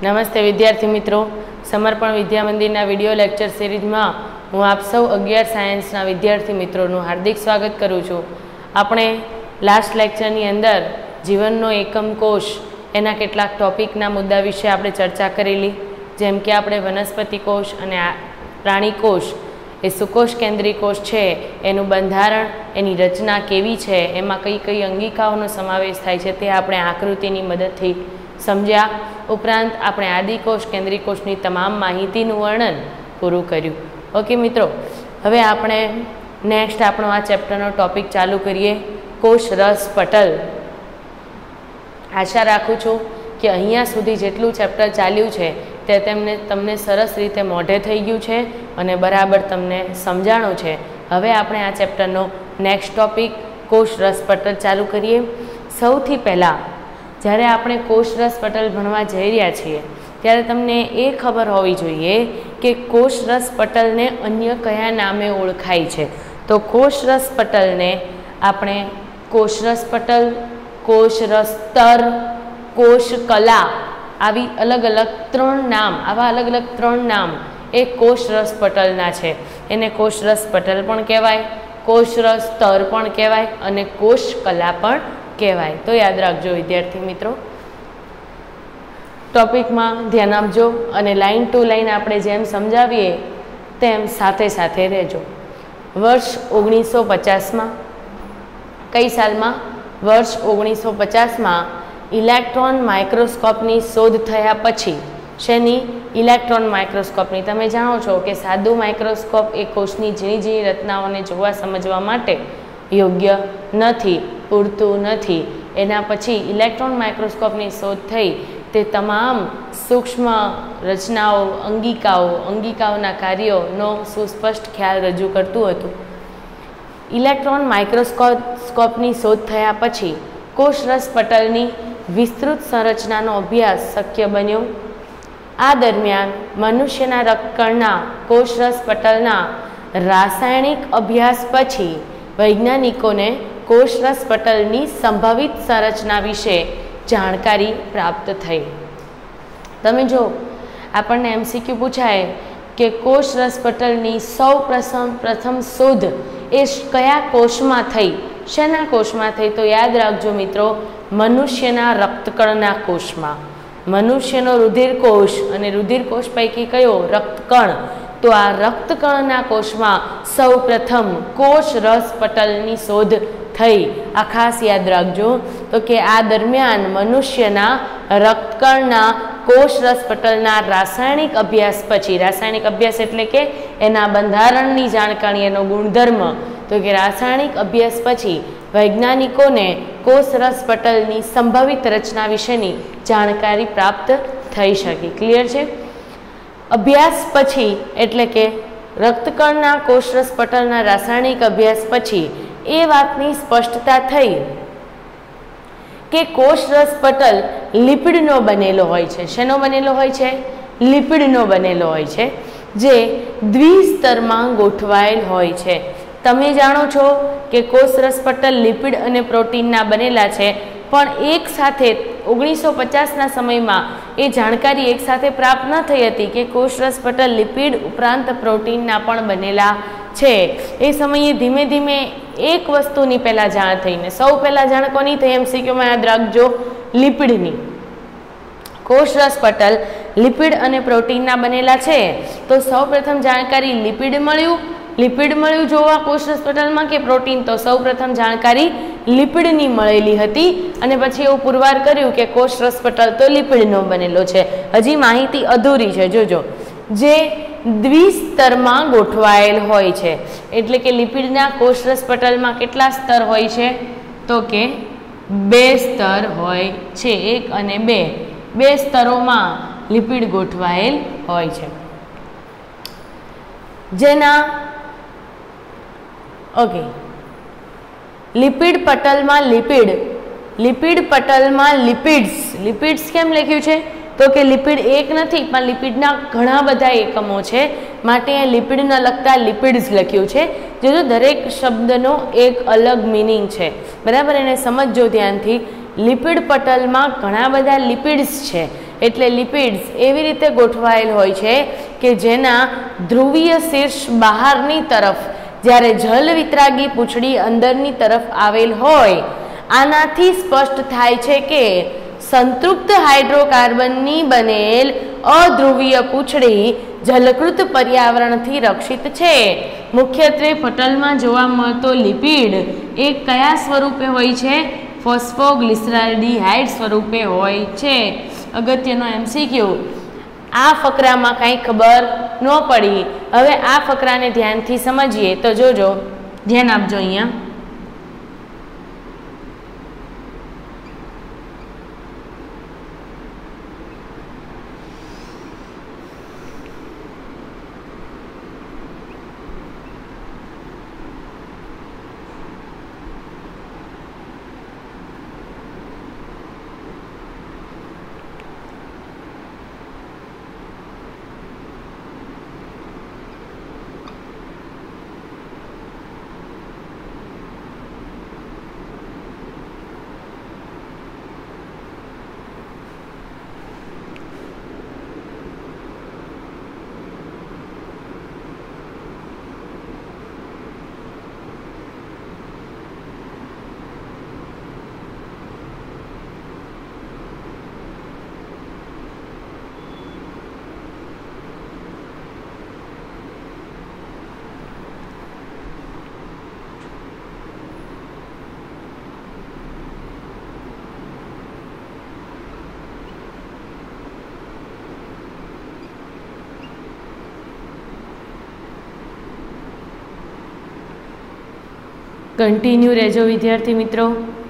નમસ્તે વિદ્યાર્થી મિત્રો, સમર્પણ વિદ્યા મંદિરના વિડીયો લેક્ચર સિરીઝમાં હું આપ સૌ 11 સાયન્સના વિદ્યાર્થી મિત્રોનું હાર્દિક સ્વાગત કરું છું। આપણે લાસ્ટ લેક્ચરની અંદર જીવનનો એકમ કોષ એના કેટલાક ટોપિકના મુદ્દા વિશે આપણે ચર્ચા કરેલી, જેમ કે આપણે વનસ્પતિ કોષ અને પ્રાણી કોષ એ સુકોષ કેન્દ્રી કોષ છે એનું બંધારણ, એની રચના કેવી છે, એમાં કઈ કઈ અંગિકાઓનો સમાવેશ થાય છે તે આપણે આકૃતિની મદદથી સમજ્યા। ઉપરાંત આપણે આદિકોષ કેન્દ્રી કોષની તમામ માહિતીનું વર્ણન પૂરું કર્યું। ઓકે મિત્રો, હવે આપણે નેક્સ્ટ આપણો આ ચેપ્ટરનો ટોપિક ચાલુ કરીએ, કોષ રસ પટલ। આશા રાખું છું કે અહીંયા સુધી જેટલું ચેપ્ટર ચાલ્યું છે તે તમને સરસ રીતે મોઢે થઈ ગયું છે અને બરાબર તમને સમજાણું છે। હવે આપણે આ ચેપ્ટરનો નેક્સ્ટ ટોપિક કોષ રસ પટલ ચાલુ કરીએ। સૌથી પહેલાં જ્યારે આપણે કોષ રસ પટલ ભણવા જઈ રહ્યા છીએ ત્યારે તમને એ ખબર હોવી જોઈએ કે કોષ રસ પટલને અન્ય કયા નામે ઓળખાય છે। તો કોષ રસ પટલને આપણે કોષ રસ પટલ, કોષ રસ સ્તર, કોષ કલા આવી અલગ અલગ ત્રણ નામ એ કોષ રસ પટલના છે। એને કોષ રસ પટલ પણ કહેવાય, કોષ રસ સ્તર પણ કહેવાય અને કોષ કલા પણ કહેવાય। તો યાદ રાખજો વિદ્યાર્થી મિત્રો, ટોપિકમાં ધ્યાન આપજો અને લાઇન ટુ લાઇન આપણે જેમ સમજાવીએ તેમ સાથે સાથે રહેજો। વર્ષ 1950માં, કઈ સાલમાં? વર્ષ 1950માં ઇલેક્ટ્રોન માઇક્રોસ્કોપની શોધ થયા પછી, શેની? ઇલેક્ટ્રોન માઇક્રોસ્કોપની। તમે જાણો છો કે સાદું માઇક્રોસ્કોપ એ કોષની ઝીણી ઝીણી રચનાઓને જોવા સમજવા માટે યોગ્ય નથી, પૂરતું નથી। એના પછી ઇલેક્ટ્રોન માઇક્રોસ્કોપની શોધ થઈ તે તમામ સૂક્ષ્મ રચનાઓ, અંગિકાઓના કાર્યોનો સુસ્પષ્ટ ખ્યાલ રજૂ કરતું હતું। ઇલેક્ટ્રોન માઇક્રોસ્કોપની શોધ થયા પછી કોષ રસ પટલની વિસ્તૃત સંરચનાનો અભ્યાસ શક્ય બન્યો। આ દરમિયાન મનુષ્યના રક્તકણના કોષ રસ પટલના રાસાયણિક અભ્યાસ પછી વૈજ્ઞાનિકોને કોષ રસ પટલની સંભવિત સંરચના વિશે જાણકારી પ્રાપ્ત થઈ। તમે જો આપણને MCQ પૂછાય કે કોષ રસ પટલની પ્રથમ શોધ એ કયા કોષમાં થઈ, શેના કોષમાં થઈ? તો યાદ રાખજો મિત્રો, મનુષ્યના રક્તકણના કોષમાં। મનુષ્યનો રુધિરકોષ અને રુધિરકોષ પૈકી કયો? રક્તકણ। તો આ રક્તકણના કોષમાં સૌ પ્રથમ કોષ રસ પટલની શોધ થઈ। આ ખાસ યાદ રાખજો તો કે આ દરમિયાન મનુષ્યના રક્તકણના કોષ રસ પટલના રાસાયણિક અભ્યાસ પછી, રાસાયણિક અભ્યાસ એટલે કે એના બંધારણની જાણકારી, એનો ગુણધર્મ, તો કે રાસાયણિક અભ્યાસ પછી વૈજ્ઞાનિકોને કોષ રસ પટલની સંભવિત રચના વિશેની જાણકારી પ્રાપ્ત થઈ શકી। ક્લિયર છે? અભ્યાસ પછી એટલે કે રક્તકણના કોષ રસ પટલના રાસાયણિક અભ્યાસ પછી એ વાતની સ્પષ્ટતા થઈ કે કોષ રસ પટલ લિપિડનો બનેલો હોય છે। શેનો બનેલો હોય છે? લિપિડનો બનેલો હોય છે, જે દ્વિસ્તરમાં ગોઠવાયેલ હોય છે। તમે જાણો છો કે કોષ રસ પટલ લિપિડ અને પ્રોટીનના બનેલા છે, પણ એક સાથે 1950ના સમયમાં એ જાણકારી એક સાથે પ્રાપ્ત ન થઈ હતી કે કોષ રસ પટલ લિપિડ ઉપરાંત પ્રોટીનના પણ બનેલા છે। એ સમયે ધીમે ધીમે એક વસ્તુની પહેલાં જાણ થઈને, સૌ પહેલાં જાણ કોની થઈ? MCQમાં યાદ રાખજો, લિપિડની। કોષ રસ પટલ લિપિડ અને પ્રોટીનના બનેલા છે તો સૌ પ્રથમ જાણકારી લિપિડ મળ્યું જોવા કોષ રસ પટલમાં કે પ્રોટીન? તો સૌ પ્રથમ જાણકારી લિપિડની મળેલી હતી અને પછી એવું પુરવાર કર્યું કે કોષ રસ પટલ તો લિપિડનો બનેલો છે। હજી માહિતી અધૂરી છે, જોજો। જે દ્વિસ્તરમાં ગોઠવાયેલ હોય છે, એટલે કે લિપિડના કોષ રસ પટલમાં કેટલા સ્તર હોય છે? તો કે 2 સ્તર હોય છે, 1 અને 2। 2 સ્તરોમાં લિપિડ ગોઠવાયેલ હોય છે, જેના લિપિડ પટલમાં લિપિડ્સ કેમ લખ્યું છે? તો કે લિપિડ એક નથી પણ લિપિડના ઘણા બધા એકમો છે, માટે આ લિપિડને લગતા લિપિડ્સ લખ્યું છે। જે દરેક શબ્દનો એક અલગ મીનિંગ છે, બરાબર? એને સમજજો ધ્યાનથી। લિપિડ પટલમાં ઘણા બધા લિપિડ્સ છે, એટલે લિપિડ્સ એવી રીતે ગોઠવાયેલ હોય છે કે જેના ધ્રુવીય શીર્ષ બહારની તરફ જ્યારે જલ વિતરાગી પૂંછડી અંદરની તરફ આવેલ હોય. આનાથી સ્પષ્ટ થાય છે કે સંતૃપ્ત હાઇડ્રોકાર્બનની બનેલ અધ્રુવીય પૂંછડી જલકૃત પર્યાવરણથી રક્ષિત છે. મુખ્યત્વે પટલમાં જોવા મળતો લિપિડ એ કયા સ્વરૂપે હોય છે? ફોસ્ફોગ્લિસરાલ્ડિહાઇડ સ્વરૂપે હોય છે. અગત્યનો MCQ. આ ફકરામાં કાંઈ ખબર ન પડી. હવે આ ફકરાને ધ્યાનથી સમજીએ તો જોજો, ધ્યાન આપજો અહીંયા. કન્ટિન્યુ રહેજો વિદ્યાર્થી મિત્રો.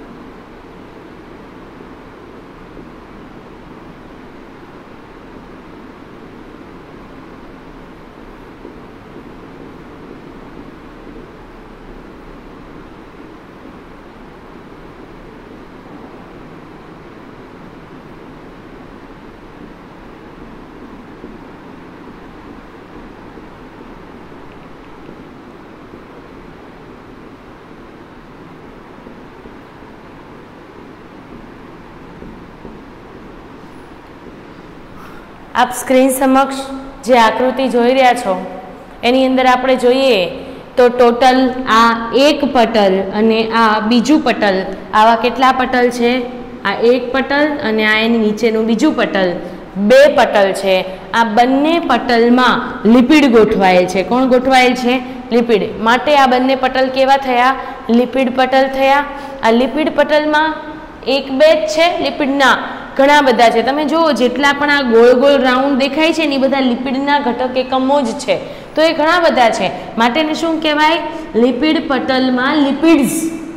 આપ સ્ક્રીન સમક્ષ જે આકૃતિ જોઈ રહ્યા છો એની અંદર આપણે જોઈએ તો ટોટલ આ એક પટલ અને આ બીજું પટલ, આવા કેટલા પટલ છે? આ એક પટલ અને આ એની નીચેનું બીજું પટલ, બે પટલ છે. આ બંને પટલમાં લિપિડ ગોઠવાયેલ છે. કોણ ગોઠવાયેલ છે? લિપિડ. માટે આ બંને પટલ કેવા થયા? લિપિડ પટલ થયા. આ લિપિડ પટલમાં એક બે જ છે લિપિડના, ઘણા બધા છે. તમે જુઓ જેટલા પણ આ ગોળ ગોળ રાઉન્ડ દેખાય છે ને એ બધા લિપિડના ઘટક એકમો જ છે. તો એ ઘણા બધા છે. માટે શું કહેવાય? લિપિડ પટલમાં લિપિડ્સ.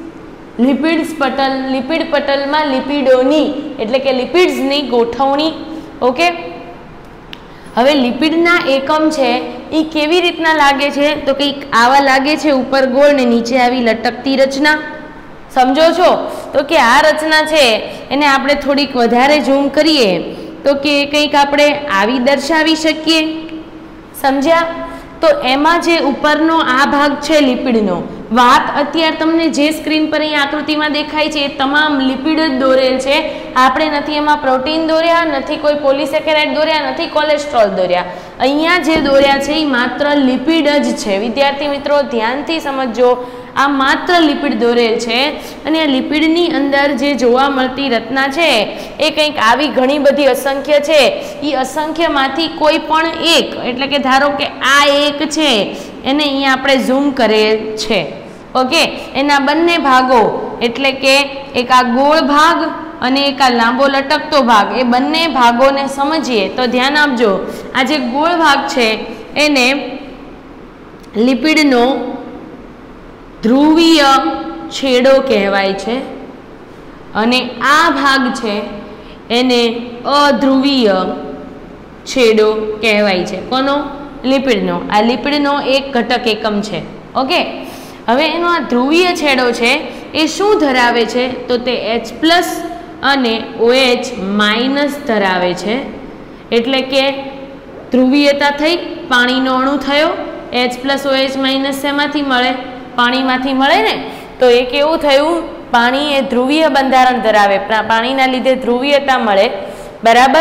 લિપિડ પટલમાં લિપિડોની એટલે કે લિપિડ્સની ગોઠવણી. ઓકે. હવે લિપિડના એકમ છે એ કેવી રીતના લાગે છે? તો કંઈક આવા લાગે છે, ઉપર ગોળ ને નીચે આવી લટકતી રચના. સમજો છો? તો કે આ રચના છે એને આપણે થોડીક વધારે ઝૂમ કરીએ તો કે કંઈક આપણે આવી દર્શાવી શકીએ. સમજ્યા? તો એમાં જે ઉપરનો આ ભાગ છે લિપિડનો, વાત અત્યારે તમને જે સ્ક્રીન પર અહીં આકૃતિમાં દેખાય છે એ તમામ લિપિડ જ દોરેલ છે. આપણે નથી એમાં પ્રોટીન દોર્યા, નથી કોઈ પોલિસેકેરાઇડ દોર્યા, નથી કોલેસ્ટ્રોલ દોર્યા. અહીંયા જે દોર્યા છે એ માત્ર લિપિડ જ છે. વિદ્યાર્થી મિત્રો ધ્યાનથી સમજજો, આ માત્ર લિપિડ દોરેલ છે. અને આ લિપિડની અંદર જે જોવા મળતી રચના છે એ કંઈક આવી ઘણી બધી અસંખ્ય છે. એ અસંખ્યમાંથી કોઈ પણ એક, એટલે કે ધારો કે આ એક છે એને અહીંયા આપણે ઝૂમ કરેલ છે. ઓકે. એના બંને ભાગો એટલે કે એક આ ગોળ ભાગ અને એક આ લાંબો લટકતો ભાગ, એ બંને ભાગોને સમજીએ તો ધ્યાન આપજો. આ જે ગોળ ભાગ છે એને લિપિડનો ધ્રુવીય છેડો કહેવાય છે અને આ ભાગ છે એને અધ્રુવીય છેડો કહેવાય છે. કોનો? લિપિડનો. આ લિપિડનો એક ઘટક એકમ છે. ઓકે. હવે એનો આ ધ્રુવીય છેડો છે એ શું ધરાવે છે? તો તે H+ અને OH- ધરાવે છે. એટલે કે ધ્રુવીયતા થઈ, પાણીનો અણુ થયો. H+ OH- શેમાંથી મળે? પાણીમાંથી મળે ને. તો એ કેવું થયું? પાણી એ ધ્રુવીય બંધારણ ધરાવે, પાણીના લીધે ધ્રુવીયતા મળે. બરાબર.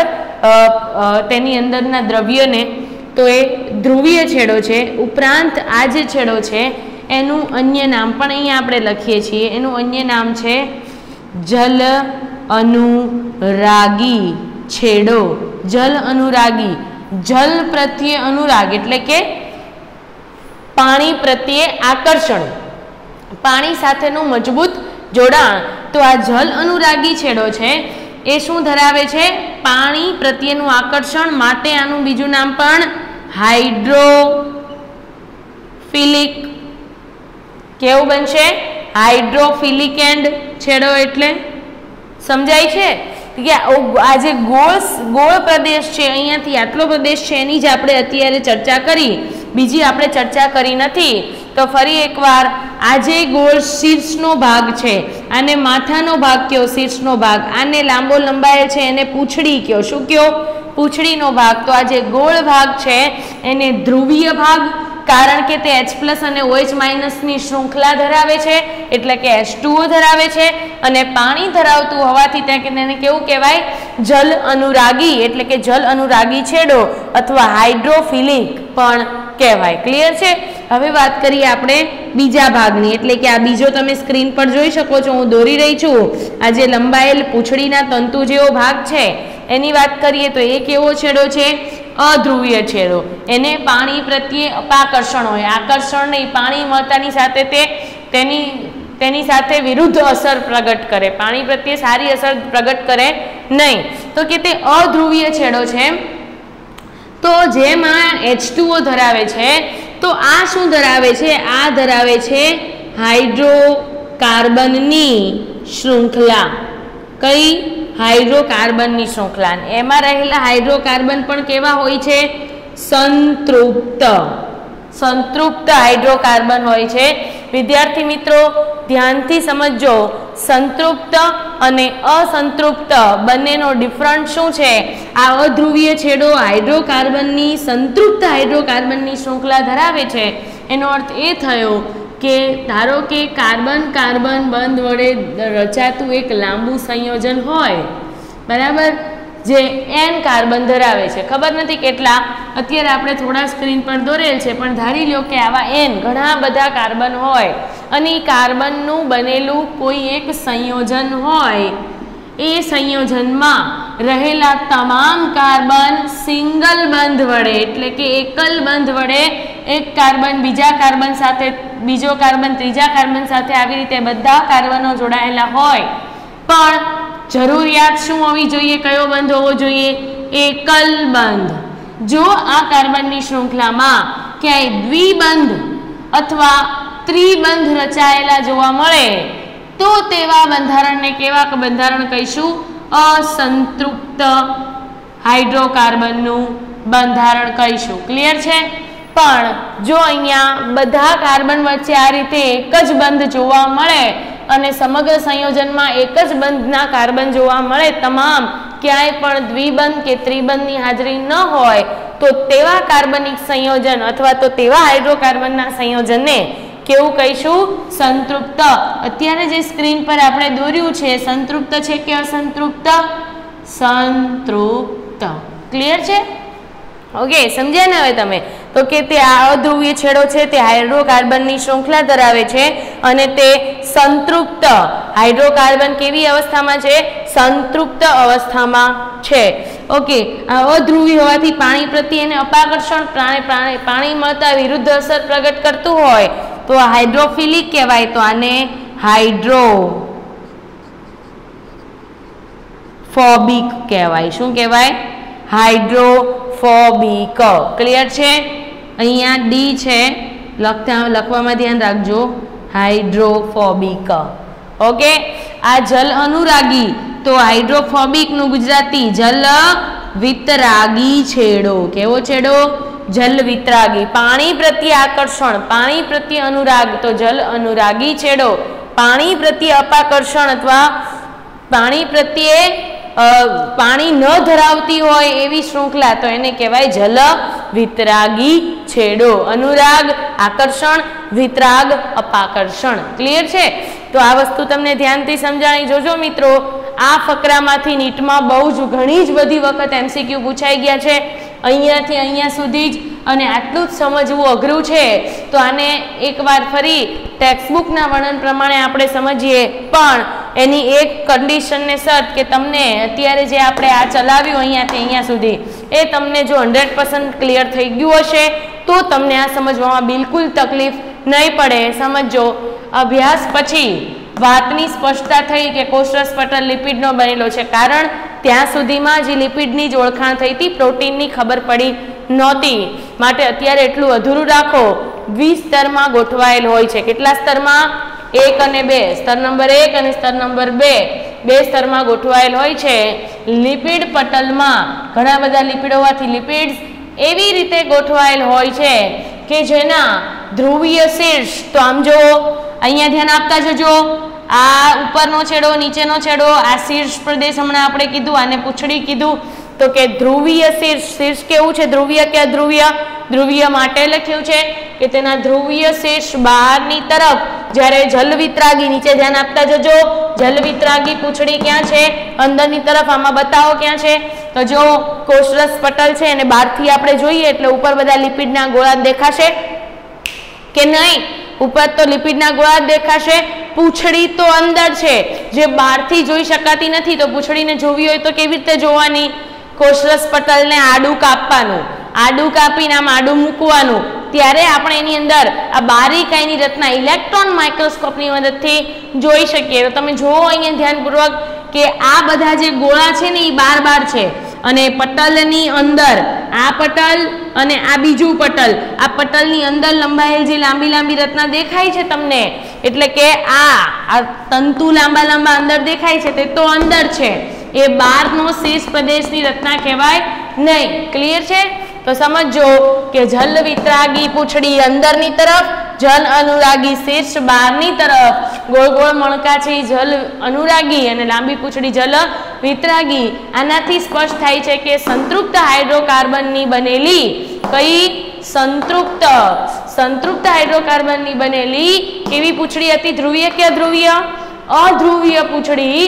તેની અંદરના દ્રવ્યને, તો એ ધ્રુવીય છેડો છે. ઉપરાંત આ જે છેડો છે એનું અન્ય નામ પણ અહીંયા આપણે લખીએ છીએ. એનું અન્ય નામ છે જલ અનુરાગી છેડો. જલ અનુરાગી, જલ પ્રત્યે અનુરાગ એટલે કે પાણી પ્રત્યે આકર્ષણ, પાણી સાથેનું મજબૂત જોડાણ. તો આ જલ અનુરાગી છેડો છે એ શું ધરાવે છે? પાણી પ્રત્યેનું આકર્ષણ. માટે આનું બીજું નામ પણ હાઇડ્રોફિલિક. કેવું બનશે? હાઇડ્રોફિલિક એન્ડ છેડો. એટલે સમજાય છે કે આ જે ગોળ પ્રદેશ છે, અહીંયાથી આટલો પ્રદેશ છે, એની જ આપણે અત્યારે ચર્ચા કરી, બીજી આપણે ચર્ચા કરી નથી. તો ફરી એકવાર, આ જે ગોળ શીર્ષનો ભાગ છે, આને માથાનો ભાગ કયો, શીર્ષનો ભાગ. આને લાંબો લંબાયેલ છે એને પૂંછડી કયો. શું કયો? પૂંછડીનો ભાગ. તો આ જે ગોળ ભાગ છે એને ધ્રુવીય ભાગ, કારણ કે તે H+ અને OH- ની શૃંખલા ધરાવે છે, એટલે કે H2O ધરાવે છે. અને પાણી ધરાવતું હોવાથી તેને કેવું કહેવાય? જલ અનુરાગી, એટલે કે જલ અનુરાગી છેડો અથવા હાઇડ્રોફિલિક પણ કહેવાય. ક્લિયર છે? હવે વાત કરીએ આપણે બીજા ભાગની, એટલે કે આ બીજો તમે સ્ક્રીન પર જોઈ શકો છો, હું દોરી રહી છું. આ જે લંબાયેલ પૂંછડીના તંતુ જેવો ભાગ છે એની વાત કરીએ તો એ કેવો છેડો છે? અધ્રુવીય છેડો. એને પાણી પ્રત્યે અપાકર્ષણ હોય, આકર્ષણ નહીં. પાણી મળતાની સાથે તેની સાથે વિરુદ્ધ અસર પ્રગટ કરે, પાણી પ્રત્યે સારી અસર પ્રગટ કરે નહીં. તો કે તે અધ્રુવીય છેડો છે. તો જેમાં H2O ધરાવે છે, તો આ શું ધરાવે છે? આ ધરાવે છે હાઇડ્રોકાર્બનની શૃંખલા. કઈ? હાઇડ્રોકાર્બનની શૃંખલા. એમાં રહેલા હાઇડ્રોકાર્બન પણ કેવા હોય છે? સંતૃપ્ત. સંતૃપ્ત હાઇડ્રોકાર્બન હોય છે. વિદ્યાર્થી મિત્રો ધ્યાનથી સમજો, સંતૃપ્ત અને અસંતૃપ્ત બંનેનો ડિફરન્ટ શું છે? આ અધ્રુવીય છેડો હાઇડ્રોકાર્બનની, સંતૃપ્ત હાઇડ્રોકાર્બનની શૃંખલા ધરાવે છે. એનો અર્થ એ થયો કે ધારો કે કાર્બન કાર્બન બંધ વડે રચાતું એક લાંબુ સંયોજન હોય, બરાબર, જે N કાર્બન ધરાવે છે. ખબર નથી કેટલા, અત્યારે આપણે થોડા સ્ક્રીન પર દોરેલ છે, પણ ધારી લો કે આવા N ઘણા બધા કાર્બન હોય અને એ કાર્બનનું બનેલું કોઈ એક સંયોજન હોય. એ સંયોજનમાં રહેલા તમામ કાર્બન સિંગલ બંધ વડે, એટલે કે એકલ બંધ વડે એક કાર્બન બીજા કાર્બન સાથે, બીજો કાર્બન ત્રીજા કાર્બન સાથે, આવી રીતે બધા કાર્બનો જોડાયેલા હોય. પણ જરૂરિયાત શું હોવી જોઈએ? કયો બંધ હોવો જોઈએ? એકલ બંધ. જો આ કાર્બનની શૃંખલામાં ક્યાંય દ્વિબંધ અથવા ત્રિબંધ રચાયેલા જોવા મળે તો તેવા બંધારણને કેવા બંધારણ કહીશું? અસંતૃપ્ત હાઇડ્રોકાર્બનનું બંધારણ કહીશું. ક્લિયર છે? પણ જો અહીંયા બધા કાર્બન વચ્ચે આ રીતે એક જ બંધ જોવા મળે અને સમગ્ર સંયોજનમાં એક જ બંધના કાર્બન જોવા મળે, તમામ ક્યાંય પણ દ્વિબંધ કે ત્રિબંધની હાજરી ન હોય, તો તેવા કાર્બનિક સંયોજન અથવા તો તેવા હાઇડ્રોકાર્બનના સંયોજનને કેવું કહીશું? સંતૃપ્ત. અત્યારે જે સ્ક્રીન પર આપણે દોર્યું છે સંતૃપ્ત છે કે અસંતૃપ્ત? સંતૃપ્ત. ક્લિયર છે? ઓકે, સમજ્યા ને હવે તમે? તો કે તે આ અધ્રુવીય છેડો છે તે હાઇડ્રોકાર્બનની શૃંખલા ધરાવે છે અને તે સંતૃપ્ત હાઇડ્રોકાર્બન કેવી અવસ્થામાં છે? સંતૃપ્ત અવસ્થામાં છે. ઓકે, આ અધ્રુવી હોવાથી પાણી પ્રત્યે એને અપાકર્ષણ, પાણી મળતા વિરુદ્ધ અસર પ્રગટ કરતું હોય તો આ હાઇડ્રોફિલિક કહેવાય. તો આને હાઇડ્રોફોબિક કહેવાય. શું કહેવાય? હાઇડ્રોફોબિક. ક્લિયર છે? અહીંયા ડી છે, લખવામાં ધ્યાન રાખજો. હાઇડ્રોફોબિક. ઓકે, આ જલ અનુરાગી, તો હાઇડ્રોફોબિક નું ગુજરાતી જલ વિતરાગી છેડો. કેવો છેડો? જલ વિતરાગી. પાણી પ્રત્યે આકર્ષણ, પાણી પ્રત્યે અનુરાગ, તો જલ અનુરાગી છેડો. પાણી પ્રત્યે અપાકર્ષણ અથવા પાણી પ્રત્યે પાણી ન ધરાવતી હોય એવી શૃંખલા, તો એને કહેવાય જલ વિતરાગી છેડો. અનુરાગ, આકર્ષણ, વિતરાગ, અપાકર્ષણ. ક્લિયર છે? તો આ વસ્તુ તમને ધ્યાનથી સમજાણી જોજો મિત્રો. આ ફકરામાંથી નીટમાં બહુ જ ઘણી જ બધી વખત MCQ પૂછાઈ ગયા છે, અહીંયાથી અહીંયા સુધી જ, અને આટલું જ સમજવું અઘરું છે. તો આને એકવાર ફરી ટેક્સ્ટબુકના વર્ણન પ્રમાણે આપણે સમજીએ, પણ એની એક કન્ડિશનને શરત કે તમને અત્યારે જે આપણે આ ચલાવ્યું અહીંયાથી અહીંયા સુધી એ તમને જો 100% ક્લિયર થઈ ગયું હશે તો તમને આ સમજવામાં બિલકુલ તકલીફ નહીં પડે. સમજો, અભ્યાસ પછી વાતની સ્પષ્ટતા થઈ કે કોષરસ પટલ લિપિડનો બનેલો છે, કારણ ત્યાં સુધીમાં જે લિપિડની જ ઓળખાણ થઈ હતી, પ્રોટીનની ખબર પડી નહોતી. માટે અત્યારે એટલું અધૂરું રાખો. 20 સ્તરમાં ગોઠવાયેલ હોય છે. કેટલા સ્તરમાં? 1 અને 2. સ્તર નંબર 1 અને સ્તર નંબર 2 બે સ્તરમાં ગોઠવાયેલ હોય છે. લિપિડ પટલમાં ઘણા બધા લિપિડ હોવાથી લિપિડ્સ એવી રીતે ગોઠવાયેલ હોય છે કે જેના ધ્રુવીય શીર્ષ, તો આમ જો અહીંયા ધ્યાન આપતા જજો, આ ઉપરનો છેડો, નીચેનો છેડો, આ શીર્ષ પ્રદેશ હમણાં આપણે કીધું, આને પૂંછડી કીધું. તો કે ધ્રુવીય શીર્ષ, શીર્ષ કેવું છે? ધ્રુવીય કે અધ્રુવીય? ધ્રુવીય માટે લખ્યું છે કે તેના ધ્રુવીય શીર્ષ બહારની તરફ, જ્યારે જલવિતરાગી, નીચે ધ્યાન આપતા જજો, જલવિતરાગી પૂંછડી ક્યાં છે? અંદરની તરફ. આમાં બતાવો ક્યાં છે? તો જો કોષરસ પટલ છે અને બહારથી આપણે જોઈએ એટલે ઉપર બધા લિપિડના ગોળા દેખાશે કે નહીં? ઉપર તો લિપિડના ગોળા દેખાશે. પૂંછડી તો અંદર છે, જે બહારથી જોઈ શકાતી નથી. તો પૂંછડીને જોવી હોય તો કેવી રીતે જોવાની? કોષરસ પટલને આડું કાપવાનું, આડું કાપીને આમ આડું મૂકવાનું, ત્યારે આપણે એની અંદર આ બારીકાઈની રચના ઇલેક્ટ્રોન માઇક્રોસ્કોપની મદદથી જોઈ શકીએ. તો તમે જુઓ અહીંયા ધ્યાનપૂર્વક કે આ બધા જે ગોળા છે ને એ બાર છે, અને પટલની અંદર આ પટલ અને આ બીજું પટલ, આ પટલની અંદર લંબાયેલ જે લાંબી લાંબી રચના દેખાય છે તમને, એટલે કે આ તંતુ લાંબા લાંબા અંદર દેખાય છે તે તો અંદર છે, એ બહારનો શીર્ષ પ્રદેશની રચના કહેવાય નહીં. ક્લિયર છે? તો સમજો કે જલ વિતરાગી પૂંછડી અંદરની તરફ, જલ અનુરાગી શીર્ષ બહારની તરફ, ગોળ ગોળ મણકા છે જલ અનુરાગી અને લાંબી પૂંછડી જલ વિતરાગી. આનાથી સ્પષ્ટ થાય છે કે સંતૃપ્ત હાઇડ્રોકાર્બનની બનેલી, કઈ? સંતૃપ્ત હાઇડ્રોકાર્બનની બનેલી કેવી પૂંછડી હતી? ધ્રુવીય કે અધ્રુવીય? અધ્રુવીય પૂંછડી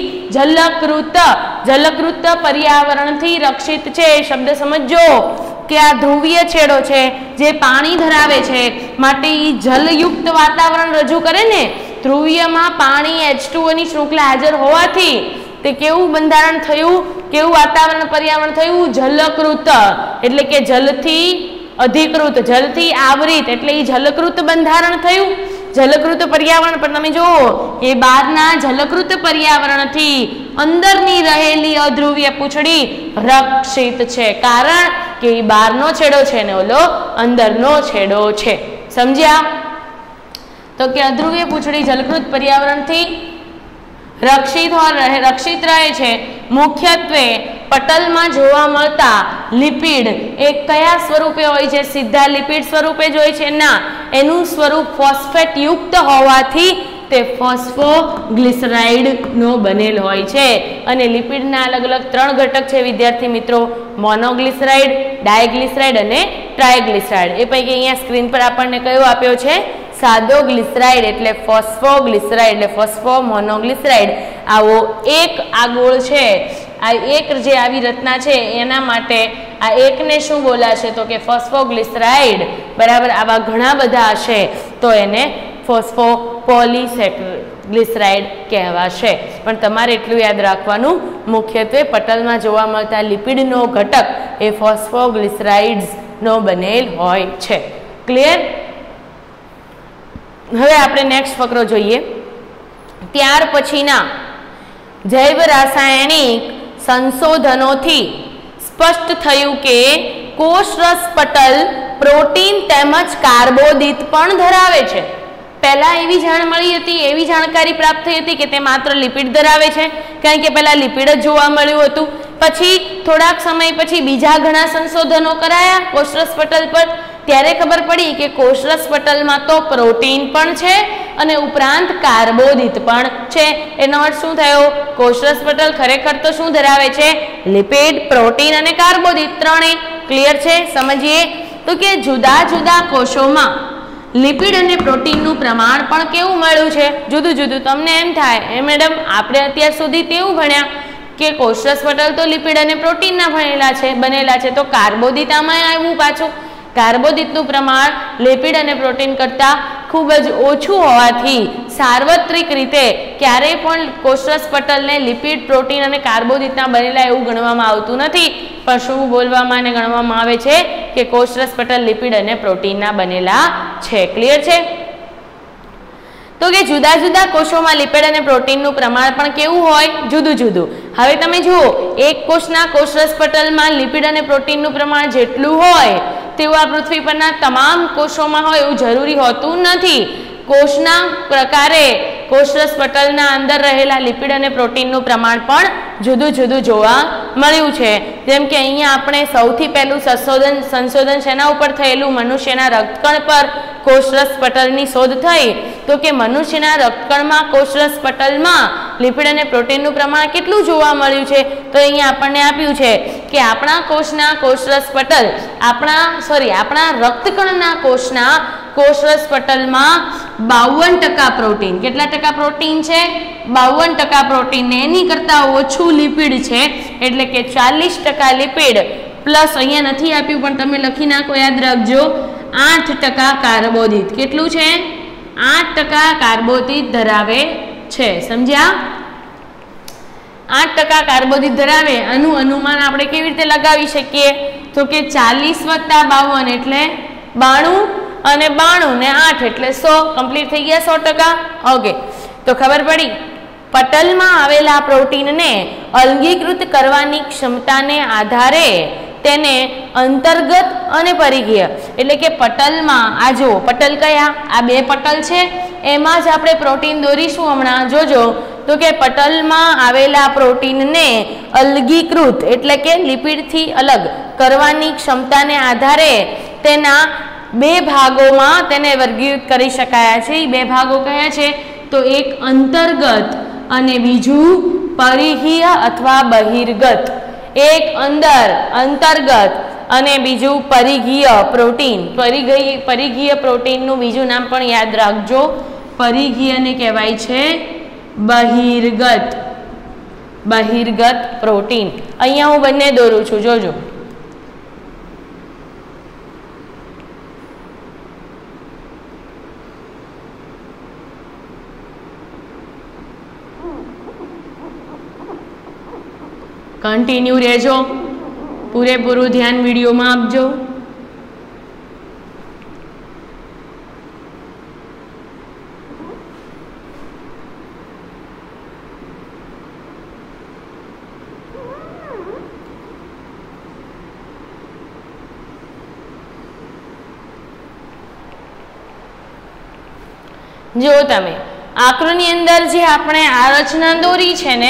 જલકૃત પર્યાવરણથી રક્ષિત છે. શબ્દ સમજો કે આ ધ્રુવીય છેડો છે જે પાણી ધરાવે છે, માટે એ જલયુક્ત વાતાવરણ રજૂ કરે ને. ધ્રુવીયમાં પાણી H2O ની શૃંખલા હાજર હોવાથી તે કેવું બંધારણ થયું? કેવું વાતાવરણ પર્યાવરણ થયું? જલકૃત, એટલે કે જલથી અધિકૃત, જલથી આવરિત, એટલે એ જલકૃત બંધારણ થયું. જલકૃત પર્યાવરણ પર તમે જુઓ એ બહારના જલકૃત પર્યાવરણથી અંદરની રહેલી અધ્રુવીય પૂંછડી રક્ષિત છે, કારણ કે એ બહારનો છેડો છે ને ઓલો અંદરનો છેડો છે. સમજ્યા? તો કે અધ્રુવીય પૂંછડી જલકૃત પર્યાવરણથી રક્ષિત રહે છે. મુખ્યત્વે પટલમાં જોવા મળતા લિપિડ એ કયા સ્વરૂપે હોય છે? સીધા લિપિડ સ્વરૂપે જ હોય છે? ના, એનું સ્વરૂપ ફોસ્ફેટ યુક્ત હોવાથી તે ફોસ્ફોગ્લિસરાઇડ નો બનેલ હોય છે. અને લિપિડના અલગ અલગ 3 ઘટક છે વિદ્યાર્થી મિત્રો, મોનોગ્લિસરાઇડ, ડાયગ્લિસરાઇડ અને ટ્રાયગ્લિસરાઇડ. એ પૈકી અહીંયા સ્ક્રીન પર આપણને કયો આપ્યો છે? સાદો ગ્લિસરાઇડ એટલે ફોસ્ફોગ્લિસરાઇડ, એટલે ફોસ્ફો મોનોગ્લિસરાઇડ. આવો એક આ ગોળ છે, આ એક જે આવી રચના છે એના માટે આ એકને શું બોલાશે? તો કે ફોસ્ફોગ્લિસરાઇડ. બરાબર, આવા ઘણા બધા હશે તો એને ફોસ્ફોપોલિસેગ્લિસરાઇડ કહેવાશે. પણ તમારે એટલું યાદ રાખવાનું, મુખ્યત્વે પટલમાં જોવા મળતા લિપિડનો ઘટક એ ફોસ્ફોગ્લિસરાઇડ્સ નો બનેલ હોય છે. ક્લિયર? હવે આપણે નેક્સ્ટ ફકરો જોઈએ. ત્યાર પછીના જૈવ રાસાયણિક સંશોધનોથી સ્પષ્ટ થયું કે કોષરસ પટલ પ્રોટીન તેમજ કાર્બોદિત પણ ધરાવે છે. પહેલા એવી જાણ મળી હતી, એવી જાણકારી પ્રાપ્ત થઈ હતી કે તે માત્ર લિપિડ ધરાવે છે, કારણ કે પહેલા લિપિડ જ જોવા મળ્યું હતું. પછી થોડાક સમય પછી બીજા ઘણા સંશોધનો કરાયા કોષરસ પટલ પર, ત્યારે ખબર પડી કે કોષરસ પટલમાં તો પ્રોટીન પણ છે અને ઉપરાંત કાર્બોદિત પણ છે. એનો અર્થ શું થયો? કોષરસ પટલ ખરેખર તો શું ધરાવે છે? લિપિડ, પ્રોટીન અને કાર્બોદિત ત્રણેય. ક્લિયર છે? સમજીએ તો કે જુદા જુદા કોષોમાં લિપિડ અને પ્રોટીનનું પ્રમાણ પણ કેવું મળ્યું છે? જુદું જુદું. તમને એમ થાય એ મેડમ આપણે અત્યાર સુધી તેવું ભણ્યા કે કોષરસ પટલ તો લિપિડ અને પ્રોટીનના બનેલા છે, તો કાર્બોદિત આમાં આવ્યું પાછું. કાર્બોદિતનું પ્રમાણ લિપિડ અને પ્રોટીન કરતાં ખૂબ જ ઓછું હોવાથી સાર્વત્રિક રીતે ક્યારેય પણ કોષરસ પટલને લિપિડ, પ્રોટીન અને કાર્બોદિતના બનેલા એવું ગણવામાં આવતું નથી, પણ શું બોલવામાં અને ગણવામાં આવે છે કે કોષરસ પટલ લિપિડ અને પ્રોટીનના બનેલા છે. ક્લિયર છે? તો કે જુદા જુદા કોષોમાં લિપિડ અને પ્રોટીનનું પ્રમાણ પણ કેવું હોય? જુદું જુદું. હવે તમે જુઓ, એક કોષના કોષરસ પટલમાં લિપિડ અને પ્રોટીનનું પ્રમાણ જેટલું હોય તેવું આ પૃથ્વી પરના તમામ કોષોમાં હોય એવું જરૂરી હોતું નથી. કોષના પ્રકારે કોષરસ પટલના અંદર રહેલા લિપિડ અને પ્રોટીનનું પ્રમાણ પણ જુદું જુદું જોવા મળ્યું છે. જેમ કે અહીંયા આપણે સૌથી પહેલું સંશોધન શેના ઉપર થયેલું? મનુષ્યના રક્તકણ પર કોષરસ પટલની શોધ થઈ. તો કે મનુષ્યના રક્તકણમાં કોષરસ પટલમાં લિપિડ અને પ્રોટીનનું પ્રમાણ કેટલું જોવા મળ્યું છે? તો અહીંયા આપણને આપ્યું છે કે આપણા કોષના કોષરસ પટલ આપણા રક્તકણના કોષના કોષરસ પટલમાં 52% પ્રોટીન. કેટલા ટકા પ્રોટીન છે? 52% પ્રોટીન. એની કરતાં ઓછું લિપિડ છે, એટલે કે 40% લિપિડ પ્લસ અહીંયા નથી આપ્યું પણ તમે લખી નાખો, યાદ રાખજો, 8% કાર્બોદિત. કેટલું છે? 8% કાર્બોદિત ધરાવે છે. સમજ્યા? 8% કાર્બોદિત ધરાવે. આનું અનુમાન આપણે કેવી રીતે લગાવી શકીએ? તો કે 40 + 52 એટલે 92 અને 92 ને 8 એટલે 100. કમ્પ્લીટ થઈ ગયા 100%. ઓકે, તો ખબર પડી. પટલમાં આવેલા પ્રોટીનને અલગીકૃત કરવાની ક્ષમતાને આધારે તેને અંતર્ગત અને પરિઘીય, એટલે કે પટલમાં આ જો પટલ કયા? આ બે પટલ છે, એમાં જ આપણે પ્રોટીન દોરીશું હમણાં. જોજો તો કે પટલમાં આવેલા પ્રોટીનને અલગીકૃત એટલે કે લિપિડથી અલગ કરવાની ક્ષમતાને આધારે તેના બે ભાગોમાં તેને વર્ગીકૃત કરી શકાયા છે. બે ભાગો કયા છે? તો એક અંતર્ગત અને બીજું પરિઘીય અથવા બહિર્ગત. એક અંતર્ગત અને બીજું પરિઘીય પ્રોટીન. પરિઘીય પ્રોટીનનું બીજું નામ પણ યાદ રાખજો, પરિઘીયને કહેવાય છે બહિર્ગત પ્રોટીન. અહીંયા હું બંને દોરું છું, જોજો. કન્ટિન્યુ રહેજો, પૂરેપૂરું ધ્યાન વિડીયોમાં આપજો. જો તમે આકૃતિની અંદર જે આપણે આ રચના દોરી છે ને,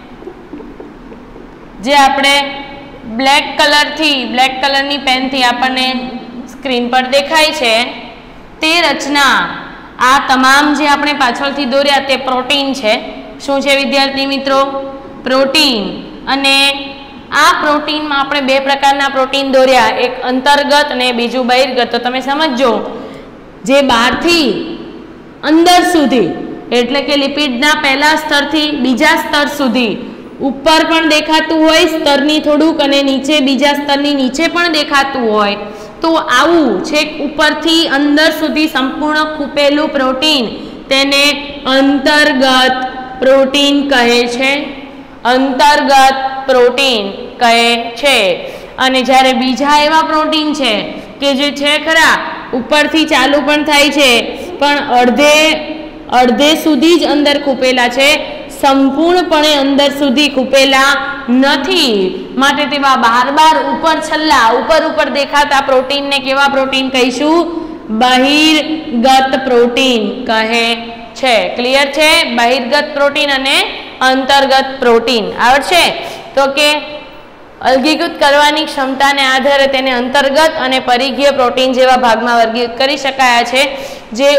જે આપણે બ્લેક કલરની પેનથી આપણને સ્ક્રીન પર દેખાય છે, તે રચના આ તમામ જે આપણે પાછળથી દોર્યા તે પ્રોટીન છે. શું છે વિદ્યાર્થી મિત્રો? પ્રોટીન. અને આ પ્રોટીનમાં આપણે બે પ્રકારના પ્રોટીન દોર્યા, એક અંતર્ગત અને બીજું બહિર્ગત. તો તમે સમજો, જે બહારથી અંદર સુધી એટલે કે લિપિડના પહેલા સ્તરથી બીજા સ્તર સુધી ઉપર પણ દેખાતું હોય સ્તરની થોડુંક, અને નીચે બીજા સ્તરની નીચે પણ દેખાતું હોય, તો આવું છેક ઉપરથી અંદર સુધી સંપૂર્ણ ખૂપેલું પ્રોટીન તેને અંતર્ગત પ્રોટીન કહે છે. અંતર્ગત પ્રોટીન કહે છે. અને જ્યારે બીજા એવા પ્રોટીન છે કે જે છે ખરા ઉપરથી ચાલુ પણ થાય છે પણ અડધે સુધી જ અંદર ખૂપેલા છે, સંપૂર્ણપણે અંદર સુધી ખૂપેલા નથી, માટે તેવા બાર ઉપર દેખાતા પ્રોટીનને કેવા પ્રોટીન કહીશું? બહિર્ગત પ્રોટીન કહે છે. ક્લિયર છે? બહિર્ગત પ્રોટીન અને અંતર્ગત પ્રોટીન આવડશે? તો કે અલગીકૃત કરવાની ક્ષમતાને આધારે તેને અંતર્ગત અને પરિઘીય પ્રોટીન જેવા ભાગમાં વર્ગીકૃત કરી શકાયા છે, જે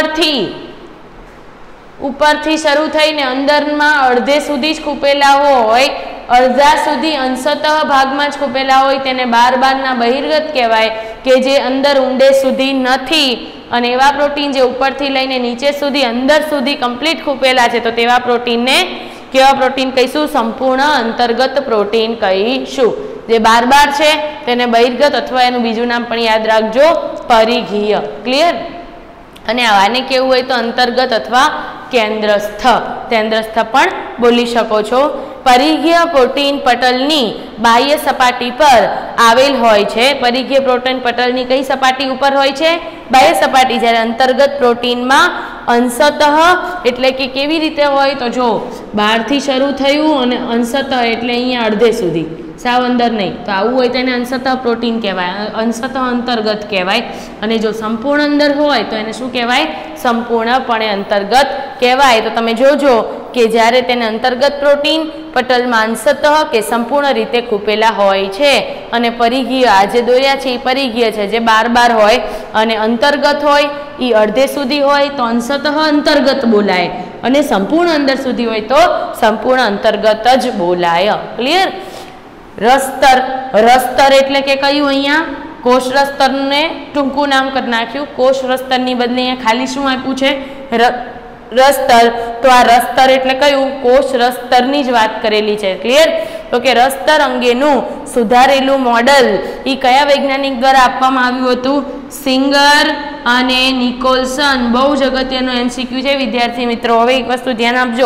ઉપરથી શરૂ થઈને અંદરમાં અડધે સુધી જ ખૂપેલા હોય, અડધા સુધી અંશતઃ ભાગમાં જ ખૂપેલા હોય તેને બારના બહિર્ગત કહેવાય, કે જે અંદર ઊંડે સુધી નથી અને એવા પ્રોટીન જે ઉપરથી લઈને નીચે સુધી અંદર સુધી કમ્પ્લીટ ખૂપેલા છે તો તેવા પ્રોટીનને કેવા પ્રોટીન કહીશું? સંપૂર્ણ અંતર્ગત પ્રોટીન કહીશું. જે બાર છે તેને બહિર્ગત અથવા એનું બીજું નામ પણ યાદ રાખજો, પરિઘીય. ક્લિયર? અને આને કેવું હોય તો અંતર્ગત અથવા કેન્દ્રસ્થ. કેન્દ્રસ્થ પણ બોલી શકો છો. પરિઘીય પ્રોટીન પટલની બાહ્ય સપાટી પર આવેલ હોય છે. પરિઘીય પ્રોટીન પટલની કઈ સપાટી ઉપર હોય છે? બાહ્ય સપાટી. જ્યારે અંતર્ગત પ્રોટીનમાં અંશતઃ એટલે કે કેવી રીતે હોય તો જો બહારથી શરૂ થયું અને અંશતઃ એટલે અહીંયા અડધે સુધી, સાવ અંદર નહીં. તો આવું હોય તો એને અંશતઃ પ્રોટીન કહેવાય, અંશતઃ અંતર્ગત કહેવાય. અને જો સંપૂર્ણ અંદર હોય તો એને શું કહેવાય? સંપૂર્ણપણે અંતર્ગત કહેવાય. તો તમે જોજો કે જ્યારે તેને અંતર્ગત પ્રોટીન પટલમાં અંશતઃ કે સંપૂર્ણ રીતે ખૂપેલા હોય છે. અને પરિઘીય આ જે દોર્યા છે એ પરિઘીય છે, જે બાર હોય, અને અંતર્ગત હોય એ અડધે સુધી હોય તો અંશતઃ અંતર્ગત બોલાય, અને સંપૂર્ણ અંદર સુધી હોય તો સંપૂર્ણ અંતર્ગત જ બોલાય. ક્લિયર? રસ્તર. રસ્તર એટલે કે કયું? અહીંયા કોષ રસ્તરને ટૂંકું નામ કરી નાખ્યું. કોષ રસ્તરની બદલે અહીંયા ખાલી શું આપ્યું છે? રસ્તર. તો આ રસ્તર એટલે કયું? કોષ રસ્તરની જ વાત કરેલી છે. ક્લિયર? તો કે રસ્તર અંગેનું સુધારેલું મોડલ એ કયા વૈજ્ઞાનિક દ્વારા આપવામાં આવ્યું હતું? સિંગર અને નિકોલસન. બહુ જ અગત્યનો MCQ છે વિદ્યાર્થી મિત્રો. હવે એક વસ્તુ ધ્યાન આપજો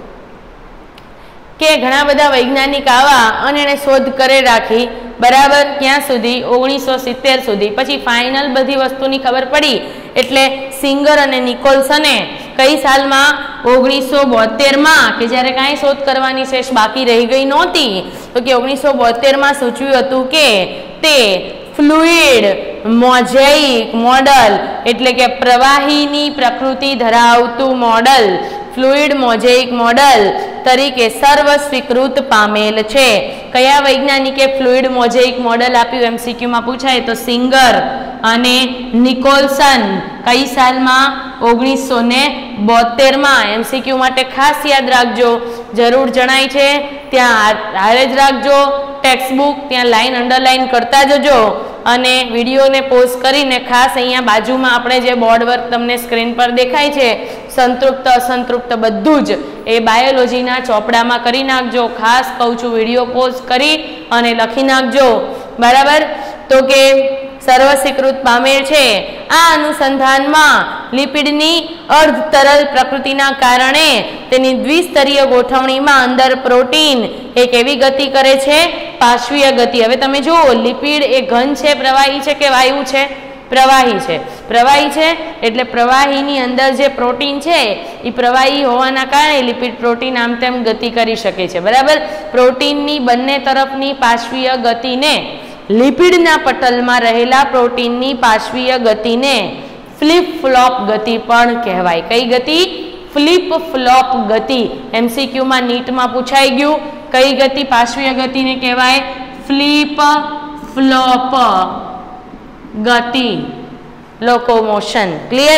કે ઘણા બધા વૈજ્ઞાનિક આવા અને એને શોધ કરે રાખી, બરાબર, ક્યાં સુધી? 1970 સુધી. પછી ફાઇનલ બધી વસ્તુની ખબર પડી એટલે સિંગર અને નિકોલસને કઈ સાલમાં? 1972માં, કે જ્યારે કાંઈ શોધ કરવાની શેષ બાકી રહી ગઈ નહોતી, તો કે 1972માં સૂચવ્યું હતું કે તે ફ્લુઇડ મોઝેઇક મોડલ એટલે કે પ્રવાહીની પ્રકૃતિ ધરાવતું મોડલ, ફ્લુઇડ મોઝેઇક મોડલ તરીકે સર્વ સ્વીકૃત પામેલ છે. કયા વૈજ્ઞાનિકે ફ્લુઇડ મોઝેઇક મોડલ આપ્યું? MCQમાં પૂછાય તો સિંગર અને નિકોલસન. કઈ સાલમાં? 1972માં. MCQ માટે ખાસ યાદ રાખજો, જરૂર જણાય છે ત્યાં હારે જ રાખજો. ટેક્સ્ટબુક ત્યાં લાઈન અંડરલાઈન કરતા જજો. અને વિડીયોને પોઝ કરીને ખાસ અહીંયા બાજુમાં આપણે જે બોર્ડ વર્ક તમને સ્ક્રીન પર દેખાય છે, સંતૃપ્ત અસંતૃપ્ત બધું જ એ બાયોલોજીના ચોપડામાં કરી નાખજો. ખાસ કહું છું, વિડીયો પોઝ કરી અને લખી નાખજો. બરાબર? તો કે સર્વ સ્વીકૃત પામેલ છે. આ અનુસંધાનમાં લિપિડની અર્ધ તરલ પ્રકૃતિના કારણે તેની દ્વિસ્તરીય ગોઠવણીમાં અંદર પ્રોટીન એક એવી ગતિ કરે છે, પાર્શ્વીય ગતિ. હવે તમે જુઓ, લિપિડ એ ઘન છે, પ્રવાહી છે કે વાયુ છે? પ્રવાહી છે. પ્રવાહી છે એટલે પ્રવાહીની અંદર જે પ્રોટીન છે એ પ્રવાહી હોવાના કારણે લિપિડ પ્રોટીન આમ તેમ ગતિ કરી શકે છે. બરાબર? પ્રોટીનની બંને તરફની પાર્શ્વીય ગતિને, લિપિડના પટલમાં રહેલા પ્રોટીનની પાર્શ્વીય ગતિને ફ્લિપ ફ્લોપ ગતિ પણ કહેવાય. કઈ ગતિ? ફ્લિપ ફ્લોપ ગતિ. MCQમાં નીટમાં પૂછાઈ ગયું. કઈ ગતિ પાર્શ્વીય ગતિને કહેવાય? ફ્લિપ ફ્લોપ ગતિ, લોકોમોશન. ક્લિયર?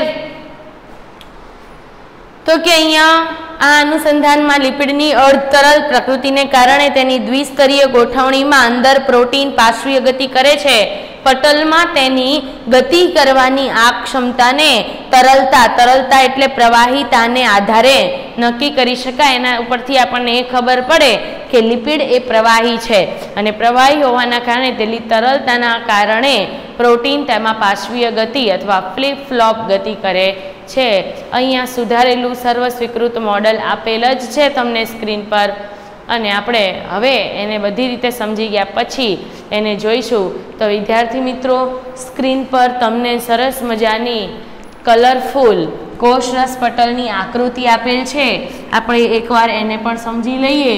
તો કે અહીંયા આ અનુસંધાનમાં લિપિડની અર્ધ તરલ પ્રકૃતિને કારણે તેની દ્વિસ્તરીય ગોઠવણીમાં અંદર પ્રોટીન પાર્શ્વીય ગતિ કરે છે. પટલમાં તેની ગતિ કરવાની આ ક્ષમતાને તરલતા એટલે પ્રવાહિતાને આધારે નક્કી કરી શકાય. એના ઉપરથી આપણને એ ખબર પડે કે લિપિડ એ પ્રવાહી છે, અને પ્રવાહી હોવાના કારણે તેની તરલતાના કારણે પ્રોટીન તેમાં પાર્શ્વીય ગતિ અથવા ફ્લિપ ફ્લોપ ગતિ કરે છે. અહીંયા સુધારેલું સર્વ સ્વીકૃત મોડલ આપેલ જ છે તમને સ્ક્રીન પર, અને આપણે હવે એને બધી રીતે સમજી ગયા પછી એને જોઈશું. તો વિદ્યાર્થી મિત્રો, સ્ક્રીન પર તમને સરસ મજાની કલરફુલ કોષરસ પટલની આકૃતિ આપેલ છે. આપણે એકવાર એને પણ સમજી લઈએ.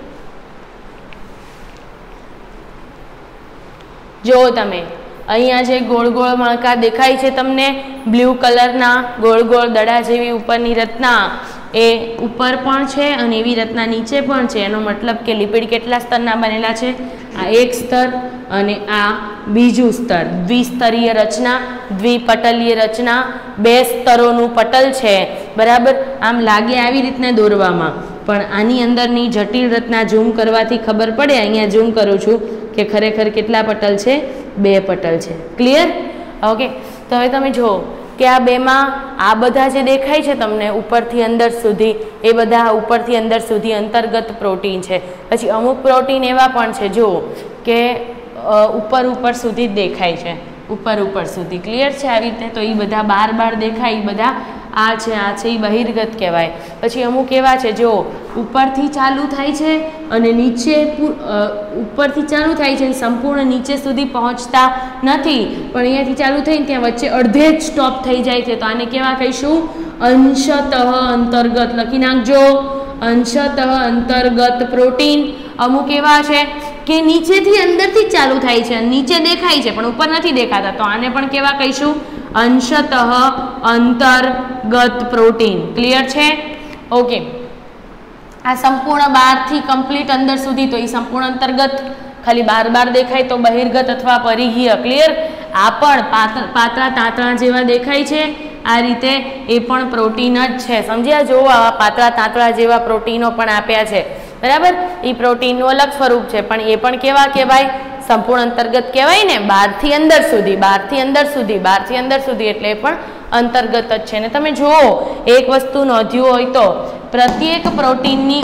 જુઓ તમે, અહીંયા જે ગોળ ગોળ મણકા દેખાય છે તમને, બ્લુ કલરના ગોળ ગોળ દડા જેવી ઉપરની રચના, એ ઉપર પણ છે અને એવી રચના નીચે પણ છે. એનો મતલબ કે લિપિડ કેટલા સ્તરના બનેલા છે? આ એક સ્તર અને આ બીજું સ્તર. દ્વિસ્તરીય રચના, દ્વિપટલીય રચના, બે સ્તરોનું પટલ છે. બરાબર? આમ લાગે આવી રીતના દોરવામાં, પણ આની અંદરની જટિલ રચના ઝૂમ કરવાથી ખબર પડે. અહીંયા ઝૂમ કરું છું કે ખરેખર કેટલા પટલ છે? બે પટલ છે. ક્લિયર? ઓકે. તો હવે તમે જુઓ, કે આ બેમાં આ બધા જે દેખાય છે તમને ઉપરથી અંદર સુધી, એ બધા ઉપરથી અંદર સુધી અંતર્ગત પ્રોટીન છે. પછી અમુક પ્રોટીન એવા પણ છે જો કે ઉપર સુધી જ દેખાય છે, ઉપર સુધી. ક્લિયર છે? આવી રીતે તો એ બધા બાર દેખાય, એ બધા આ છે એ બહિર્ગત કહેવાય. પછી અમુક એવા છે જો ઉપરથી ચાલુ થાય છે અને નીચે ઉપરથી ચાલુ થાય છે, સંપૂર્ણ નીચે સુધી પહોંચતા નથી, પણ અહીંયાથી ચાલુ થઈને ત્યાં વચ્ચે અડધે જ સ્ટોપ થઈ જાય છે, તો આને કેવા કહીશું? અંશતઃ અંતર્ગત. લખી નાખજો, અંશતઃ અંતર્ગત પ્રોટીન. અમુક એવા છે કે નીચેથી અંદરથી જ ચાલુ થાય છે, નીચે દેખાય છે પણ ઉપર નથી દેખાતા, તો આને પણ કેવા કહીશું? અંશતઃ અંતર્ગત પ્રોટીન. ક્લિયર છે? ઓકે. આ સંપૂર્ણ બહારથી કમ્પ્લીટ અંદર સુધી તો એ સંપૂર્ણ અંતર્ગત, ખાલી બાર દેખાય તો બહિર્ગત અથવા પરિઘીય. ક્લિયર? આ પણ પાતળા તાંતણા જેવા દેખાય છે, આ રીતે એ પણ પ્રોટીન જ છે. સમજ્યા? જો આવા પાતળા તાંતણા જેવા પ્રોટીનો પણ આપ્યા છે, બરાબર? એ પ્રોટીનનું અલગ સ્વરૂપ છે, પણ એ પણ કેવા કહેવાય? સંપૂર્ણ અંતર્ગત કહેવાય ને. બહારથી અંદર સુધી, બહારથી અંદર સુધી, બહારથી અંદર સુધી, એટલે એ પણ અંતર્ગત જ છે. ને તમે જુઓ, એક વસ્તુ નોંધ્યું હોય તો પ્રત્યેક પ્રોટીનની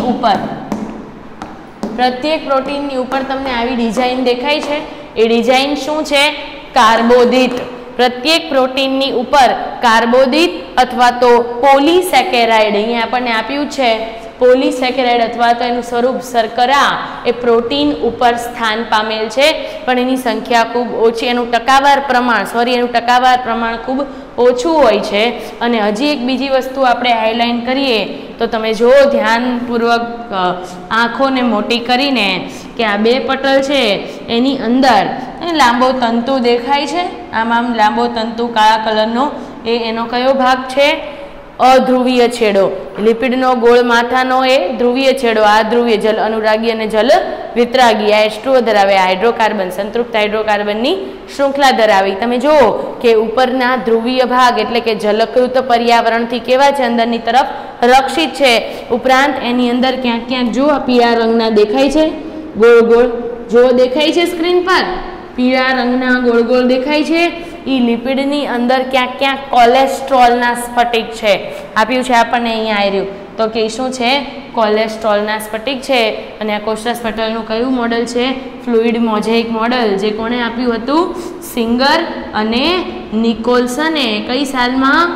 ઉપર તમને આવી ડિઝાઇન દેખાય છે. એ ડિઝાઇન શું છે? કાર્બોદિત. પ્રત્યેક પ્રોટીનની ઉપર કાર્બોદિત અથવા તો પોલીસેકેરાઇડ, અહીંયા આપણને આપ્યું છે પોલીસેકેરાઇડ અથવા તો એનું સ્વરૂપ શર્કરા, એ પ્રોટીન ઉપર સ્થાન પામેલ છે, પણ એની સંખ્યા ખૂબ ઓછી, એનું ટકાવાર પ્રમાણ ખૂબ ઓછું હોય છે. અને હજી એક બીજી વસ્તુ આપણે હાઇલાઇટ કરીએ તો તમે જો ધ્યાનપૂર્વક આંખોને મોટી કરીને કે આ બે પટલ છે એની અંદર લાંબો તંતુ દેખાય છે, આમ લાંબો તંતુ કાળા કલરનો, એનો કયો ભાગ છે? અધ્રુવીય છેડો. લિપિડનો ગોળ માથાનો એ ધ્રુવીય છેડો, આ ધ્રુવીય, જલ અનુરાગી અને જલ વિતરાગી, આ H2O ધરાવે, હાઇડ્રોકાર્બન, સંતૃપ્ત હાઇડ્રોકાર્બનની શૃંખલા ધરાવી. તમે જુઓ કે ઉપરના ધ્રુવીય ભાગ એટલે કે જલકૃત પર્યાવરણથી કેવા છે? અંદરની તરફ રક્ષિત છે. ઉપરાંત એની અંદર ક્યાંક જો પીળા રંગના દેખાય છે, ગોળ જો દેખાય છે સ્ક્રીન પર, પીળા રંગના ગોળ દેખાય છે, એ લિપિડની અંદર ક્યાંક કોલેસ્ટ્રોલના સ્ફટિક છે. આપ્યું છે આપણને અહીંયા આવ્યું તો કે શું છે? કોલેસ્ટ્રોલના સ્ફટિક છે. અને આ કોષરસ પટલનું કયું મોડલ છે? ફ્લુઇડ મોઝેઇક મોડલ, જે કોણે આપ્યું હતું? સિંગર અને નિકોલ્સને. કઈ સાલમાં?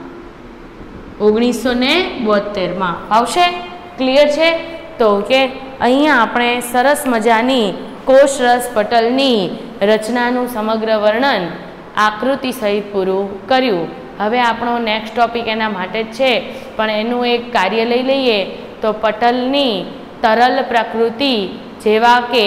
1972માં. આવશે? ક્લિયર છે? તો કે અહીંયા આપણે સરસ મજાની કોષરસ પટલની રચનાનું સમગ્ર વર્ણન આકૃતિ સહિત પૂરું કર્યું. હવે આપણો નેક્સ્ટ ટોપિક એના માટે જ છે, પણ એનું એક કાર્ય લઈ લઈએ તો પટલની તરલ પ્રકૃતિ, જેવા કે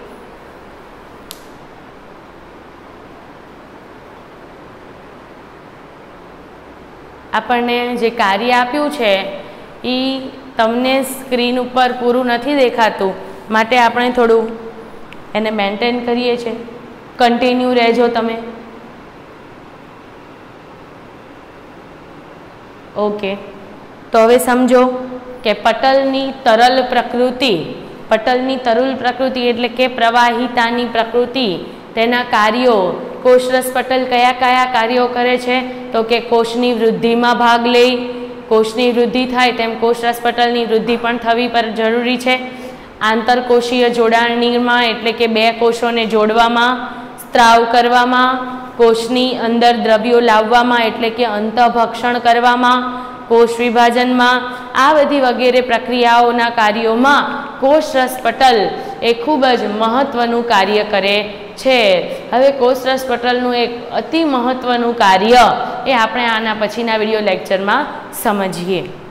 આપણને જે કાર્ય આપ્યું છે એ તમને સ્ક્રીન ઉપર પૂરું નથી દેખાતું, માટે આપણે થોડું એને મેન્ટેન કરીએ છીએ. કન્ટિન્યુ રહેજો તમે. ઓકે. તો હવે સમજો કે પટલની તરલ પ્રકૃતિ એટલે કે પ્રવાહિતાની પ્રકૃતિ, તેના કાર્યો, કોષરસ પટલ કયા કાર્યો કરે છે? તો કે કોષની વૃદ્ધિમાં ભાગ લે, કોષની વૃદ્ધિ થાય તેમ કોષરસ પટલની વૃદ્ધિ પણ થવી પર જરૂરી છે. આંતરકોષીય જોડાણમાં એટલે કે બે કોષોને જોડવામાં, સ્ત્રાવ કરવામાં, કોષની અંદર દ્રવ્યો લાવવામાં એટલે કે અંતઃભક્ષણ કરવામાં, કોષ વિભાજનમાં, આ બધી વગેરે પ્રક્રિયાઓના કાર્યોમાં કોષરસ પટલ એ ખૂબ જ મહત્વનું કાર્ય કરે છે. હવે કોષરસ પટલનું એક અતિ મહત્વનું કાર્ય એ આપણે આના પછીના વિડીયો લેક્ચરમાં સમજીએ.